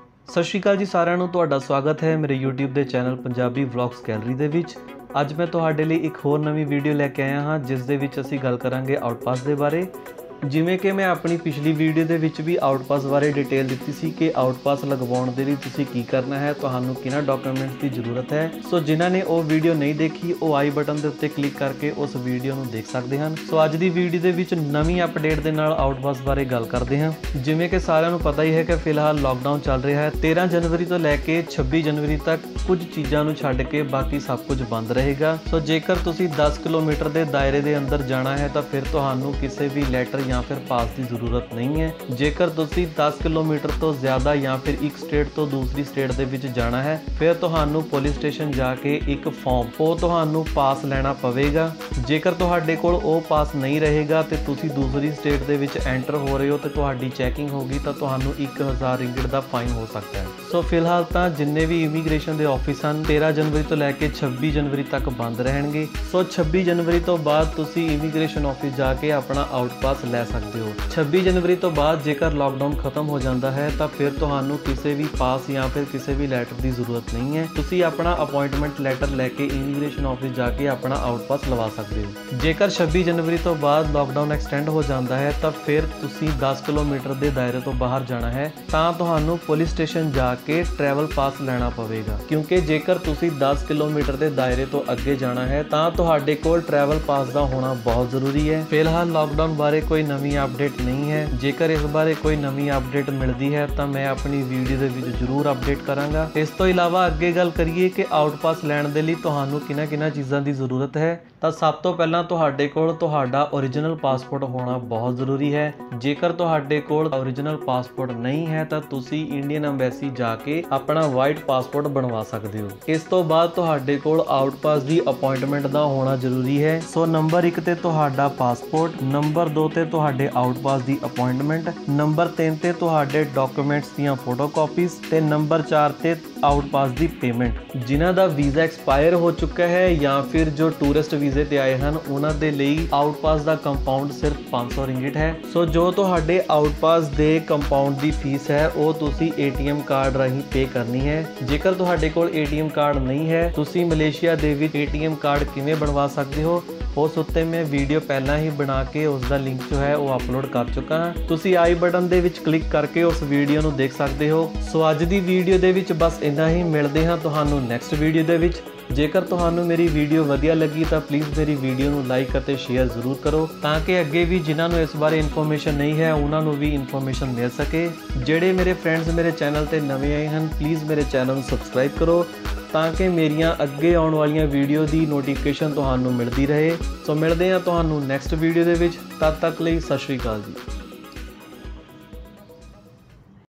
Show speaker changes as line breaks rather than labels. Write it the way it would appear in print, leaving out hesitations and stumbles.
ਸਤਿ ਸ਼੍ਰੀ ਅਕਾਲ ਜੀ ਸਾਰਿਆਂ ਨੂੰ। ਤੁਹਾਡਾ ਸਵਾਗਤ ਹੈ ਮੇਰੇ YouTube ਦੇ ਚੈਨਲ ਪੰਜਾਬੀ ਵਲੌਗਸ ਗੈਲਰੀ ਦੇ ਵਿੱਚ। ਅੱਜ ਮੈਂ ਤੁਹਾਡੇ ਲਈ ਇੱਕ ਹੋਰ ਨਵੀਂ ਵੀਡੀਓ ਲੈ ਕੇ ਆਇਆ ਹਾਂ ਜਿਸ ਦੇ ਵਿੱਚ ਅਸੀਂ ਗੱਲ ਕਰਾਂਗੇ ਆਊਟਪਾਸ ਦੇ ਬਾਰੇ। ਜਿਵੇਂ ਕਿ ਮੈਂ ਆਪਣੀ ਪਿਛਲੀ ਵੀਡੀਓ ਦੇ ਵਿੱਚ ਵੀ ਆਊਟਪਾਸ ਬਾਰੇ ਡਿਟੇਲ ਦਿੱਤੀ ਸੀ ਕਿ ਆਊਟਪਾਸ ਲਗਵਾਉਣ ਦੇ ਲਈ ਤੁਸੀਂ ਕੀ ਕਰਨਾ ਹੈ, ਤੁਹਾਨੂੰ ਕਿਹਨਾਂ ਡਾਕੂਮੈਂਟਸ ਦੀ ਜ਼ਰੂਰਤ ਹੈ। ਸੋ ਜਿਨ੍ਹਾਂ ਨੇ ਉਹ ਵੀਡੀਓ ਨਹੀਂ ਦੇਖੀ ਉਹ ਆਈ ਬਟਨ ਦੇ ਉੱਤੇ ਕਲਿੱਕ ਕਰਕੇ ਉਸ ਵੀਡੀਓ ਨੂੰ ਦੇਖ ਸਕਦੇ ਹਨ। ਸੋ ਅੱਜ ਦੀ ਵੀਡੀਓ ਦੇ ਵਿੱਚ ਨਵੀਂ ਅਪਡੇਟ ਦੇ ਨਾਲ ਆਊਟਪਾਸ ਬਾਰੇ ਗੱਲ ਕਰਦੇ ਹਾਂ। ਜਿਵੇਂ ਕਿ ਸਾਰਿਆਂ ਨੂੰ ਪਤਾ ਹੀ ਹੈ ਕਿ ਫਿਲਹਾਲ ਲਾਕਡਾਊਨ ਚੱਲ ਰਿਹਾ ਹੈ। 13 ਜਨਵਰੀ ਤੋਂ ਲੈ ਕੇ 26 ਜਨਵਰੀ ਤੱਕ ਕੁਝ ਚੀਜ਼ਾਂ ਨੂੰ ਛੱਡ ਕੇ ਬਾਕੀ ਸਭ ਕੁਝ ਬੰਦ ਰਹੇਗਾ। ਸੋ ਜੇਕਰ ਤੁਸੀਂ 10 ਕਿਲੋਮੀਟਰ ਦੇ ਦਾਇਰੇ ਦੇ ਅੰਦਰ ਜਾਣਾ ਹੈ ਤਾਂ ਫਿਰ ਤੁਹਾਨੂੰ ਕਿਸੇ ਵੀ ਲੈਟਰ ਜਾਂ ਫਿਰ ਪਾਸ ਦੀ ਜ਼ਰੂਰਤ ਨਹੀਂ ਹੈ। ਜੇਕਰ ਤੁਸੀਂ 10 ਕਿਲੋਮੀਟਰ ਤੋਂ ਜ਼ਿਆਦਾ ਜਾਂ ਫਿਰ ਇੱਕ ਸਟੇਟ ਤੋਂ ਦੂਸਰੀ ਸਟੇਟ ਦੇ ਵਿੱਚ ਜਾਣਾ ਹੈ ਫਿਰ ਤੁਹਾਨੂੰ ਪੁਲਿਸ ਸਟੇਸ਼ਨ ਜਾ ਕੇ ਇੱਕ ਫਾਰਮ ਉਹ ਤੁਹਾਨੂੰ ਪਾਸ ਲੈਣਾ ਪਵੇਗਾ। ਜੇਕਰ ਤੁਹਾਡੇ ਕੋਲ ਉਹ ਪਾਸ ਨਹੀਂ ਰਹੇਗਾ ਤੇ ਤੁਸੀਂ ਦੂਸਰੀ ਸਟੇਟ ਦੇ ਵਿੱਚ ਐਂਟਰ ਹੋ ਰਹੇ ਹੋ ਤੇ ਤੁਹਾਡੀ ਚੈਕਿੰਗ ਹੋਗੀ ਤਾਂ ਤੁਹਾਨੂੰ 1000 ਰਿੰਗਿਟ ਦਾ ਫਾਈਨ ਹੋ ਸਕਦਾ ਹੈ। ਸੋ ਫਿਲਹਾਲ ਤਾਂ ਜਿੰਨੇ ਵੀ ਇਮੀਗ੍ਰੇਸ਼ਨ ਦੇ ਆਫਿਸ ਹਨ 13 ਜਨਵਰੀ ਤੋਂ ਲੈ ਕੇ 26 ਜਨਵਰੀ ਤੱਕ ਬੰਦ ਰਹਿਣਗੇ। ਸੋ 26 ਜਨਵਰੀ ਤੋਂ ਬਾਅਦ ਤੁਸੀਂ ਇਮੀਗ੍ਰੇਸ਼ਨ ਆਫਿਸ ਜਾ ਕੇ ਆਪਣਾ ਆਊਟਪਾਸ ਲੈ ਸਕਦੇ ਹੋ। 26 ਜਨਵਰੀ ਤੋਂ ਬਾਅਦ ਜੇਕਰ ਲਾਕਡਾਊਨ ਖਤਮ ਹੋ ਜਾਂਦਾ ਹੈ ਤਾਂ ਫਿਰ ਤੁਹਾਨੂੰ ਕਿਸੇ ਵੀ ਪਾਸ ਜਾਂ ਫਿਰ ਕਿਸੇ ਵੀ ਲੈਟਰ ਦੀ ਜ਼ਰੂਰਤ ਨਹੀਂ ਹੈ। ਤੁਸੀਂ ਆਪਣਾ ਅਪਾਇੰਟਮੈਂਟ ਲੈਟਰ ਲੈ ਕੇ ਇਮੀਗ੍ਰੇਸ਼ਨ ਆਫਿਸ ਜਾ ਕੇ ਆਪਣਾ ਆਊਟਪਾਸ ਲਵਾ ਸਕਦੇ ਹੋ। ਜੇਕਰ 26 ਜਨਵਰੀ ਤੋਂ ਬਾਅਦ ਲਾਕਡਾਊਨ ਐਕਸਟੈਂਡ ਹੋ ਜਾਂਦਾ ਹੈ ਤਾਂ ਫਿਰ ਤੁਸੀਂ 10 ਕਿਲੋਮੀਟਰ ਦੇ ਦਾਇਰੇ ਤੋਂ ਬਾਹਰ ਜਾਣਾ ਹੈ ਤਾਂ ਤੁਹਾਨੂੰ ਪੁਲਿਸ ਸਟੇਸ਼ਨ ਜਾ ਕੇ ਟਰੈਵਲ ਪਾਸ ਲੈਣਾ ਪਵੇਗਾ, ਕਿਉਂਕਿ ਜੇਕਰ ਤੁਸੀਂ 10 ਕਿਲੋਮੀਟਰ ਦੇ ਦਾਇਰੇ ਤੋਂ ਅੱਗੇ ਜਾਣਾ ਹੈ ਤਾਂ ਤੁਹਾਡੇ ਕੋਲ ਟਰੈਵਲ ਪਾਸ ਦਾ ਹੋਣਾ ਬਹੁਤ ਜ਼ਰੂਰੀ ਹੈ। ਫਿਲਹਾਲ ਲਾਕਡਾਊਨ ਬਾਰੇ ਕੋਈ ਨਵੀਂ ਅਪਡੇਟ ਨਹੀਂ ਹੈ। ਜੇਕਰ ਇਸ ਬਾਰੇ ਕੋਈ ਨਵੀਂ ਅਪਡੇਟ ਮਿਲਦੀ ਹੈ ਤਾਂ ਮੈਂ ਆਪਣੀ ਵੀਡੀਓ ਦੇ ਵਿੱਚ ਜ਼ਰੂਰ ਅਪਡੇਟ ਕਰਾਂਗਾ। ਇਸ ਤੋਂ ਇਲਾਵਾ ਅੱਗੇ ਗੱਲ ਕਰੀਏ ਕਿ ਆਊਟਪਾਸ ਲੈਣ ਦੇ ਲਈ ਤੁਹਾਨੂੰ ਕਿਹਨਾਂ ਚੀਜ਼ਾਂ ਦੀ ਜ਼ਰੂਰਤ ਹੈ ਤਾਂ ਸਭ ਤੋਂ ਪਹਿਲਾਂ ਤੁਹਾਡੇ ਕੋਲ ਤੁਹਾਡਾ ਓਰੀਜਨਲ ਪਾਸਪੋਰਟ ਹੋਣਾ ਬਹੁਤ ਜ਼ਰੂਰੀ ਹੈ। ਜੇਕਰ ਤੁਹਾਡੇ ਕੋਲ ਓਰੀਜਨਲ ਪਾਸਪੋਰਟ ਨਹੀਂ ਹੈ ਤਾਂ ਤੁਸੀਂ ਇੰਡੀਅਨ ਐਮਬੈਸੀ ਜਾ ਕੇ ਆਪਣਾ ਵਾਈਟ ਪਾਸਪੋਰਟ ਬਣਵਾ ਸਕਦੇ ਹੋ। ਇਸ ਤੋਂ ਬਾਅਦ ਤੁਹਾਡੇ ਕੋਲ ਆਊਟਪਾਸ ਦੀ ਅਪਾਇੰਟਮੈਂਟ ਦਾ ਹੋਣਾ ਜ਼ਰੂਰੀ ਹੈ। ਸੋ ਨੰਬਰ 1 ਤੇ ਤੁਹਾਡਾ ਪਾਸਪੋਰਟ, ਨੰਬਰ 2 ਤੇ ਤੁਹਾਡੇ ਆਊਟਪਾਸ ਦੀ ਅਪਾਇੰਟਮੈਂਟ, ਨੰਬਰ 3 ਤੇ ਤੁਹਾਡੇ ਡਾਕੂਮੈਂਟਸ ਦੀਆਂ ਫੋਟੋਕਾਪੀਜ਼ ਤੇ ਨੰਬਰ 4 ਤੇ ਆਊਟਪਾਸ ਦੀ ਪੇਮੈਂਟ। ਜਿਨ੍ਹਾਂ ਦਾ ਵੀਜ਼ਾ ਐਕਸਪਾਇਰ ਹੋ ਚੁੱਕਾ ਹੈ ਜਾਂ ਫਿਰ ਜੋ ਟੂਰਿਸਟ ਵੀਜ਼ੇ ਤੇ ਆਏ ਹਨ ਉਹਨਾਂ ਦੇ ਲਈ ਆਊਟਪਾਸ ਦਾ ਕੰਪਾਊਂਡ ਸਿਰਫ 500 ਰਿੰਗਿਟ ਹੈ। ਸੋ ਜੋ ਤੁਹਾਡੇ ਆਊਟਪਾਸ ਦੇ ਕੰਪਾਊਂਡ ਦੀ ਫੀਸ ਹੈ ਉਹ ਤੁਸੀਂ ATM ਕਾਰਡ ਰਾਹੀਂ ਪੇ ਕਰਨੀ ਹੈ। ਜੇਕਰ ਤੁਹਾਡੇ ਕੋਲ ATM ਕਾਰਡ ਨਹੀਂ ਹੈ ਤੁਸੀਂ ਮਲੇਸ਼ੀਆ ਦੇ ਵਿੱਚ ATM ਕਾਰਡ ਕਿਵੇਂ ਬਣਵਾ ਸਕਦੇ ਹੋ ਉਸ ਉੱਤੇ ਮੈਂ ਵੀਡੀਓ ਪਹਿਲਾਂ ਹੀ ਬਣਾ ਕੇ ਉਸ ਦਾ ਲਿੰਕ ਜੋ ਹੈ ਉਹ ਅਪਲੋਡ ਕਰ ਚੁੱਕਾ ਹਾਂ। ਤੁਸੀਂ ਆਈ ਬਟਨ ਦੇ ਵਿੱਚ ਕਲਿੱਕ ਕਰਕੇ ਉਸ ਵੀਡੀਓ ਨੂੰ ਦੇਖ ਸਕਦੇ ਹੋ। ਸੋ ਅੱਜ ਦੀ ਵੀਡੀਓ ਦੇ ਵਿੱਚ ਬਸ ਇੰਨਾ ਹੀ। ਮਿਲਦੇ ਹਾਂ ਤੁਹਾਨੂੰ ਨੈਕਸਟ ਵੀਡੀਓ ਦੇ ਵਿੱਚ। ਜੇਕਰ ਤੁਹਾਨੂੰ ਮੇਰੀ ਵੀਡੀਓ ਵਧੀਆ ਲੱਗੀ ਤਾਂ ਪਲੀਜ਼ ਮੇਰੀ ਵੀਡੀਓ ਨੂੰ ਲਾਈਕ ਅਤੇ ਸ਼ੇਅਰ ਜ਼ਰੂਰ ਕਰੋ ਤਾਂ ਕਿ ਅੱਗੇ ਵੀ ਜਿਨ੍ਹਾਂ ਨੂੰ ਇਸ ਬਾਰੇ ਇਨਫੋਰਮੇਸ਼ਨ ਨਹੀਂ ਹੈ ਉਹਨਾਂ ਨੂੰ ਵੀ ਇਨਫੋਰਮੇਸ਼ਨ ਮਿਲ ਸਕੇ। ਜਿਹੜੇ ਮੇਰੇ ਫਰੈਂਡਸ ਮੇਰੇ ਚੈਨਲ ਤੇ ਨਵੇਂ ਆਏ ਹਨ ਪਲੀਜ਼ ਮੇਰੇ ਚੈਨਲ ਨੂੰ ਸਬਸਕ੍ਰਾਈਬ ਕਰੋ ਤਾਂ ਕਿ ਮੇਰੀਆਂ ਅੱਗੇ ਆਉਣ ਵਾਲੀਆਂ ਵੀਡੀਓ ਦੀ ਨੋਟੀਫਿਕੇਸ਼ਨ ਤੁਹਾਨੂੰ ਮਿਲਦੀ ਰਹੇ। ਸੋ ਮਿਲਦੇ ਹਾਂ ਤੁਹਾਨੂੰ ਨੈਕਸਟ ਵੀਡੀਓ ਦੇ ਵਿੱਚ। ਤਦ ਤੱਕ ਲਈ ਸਤਿ ਸ਼੍ਰੀ ਅਕਾਲ ਜੀ।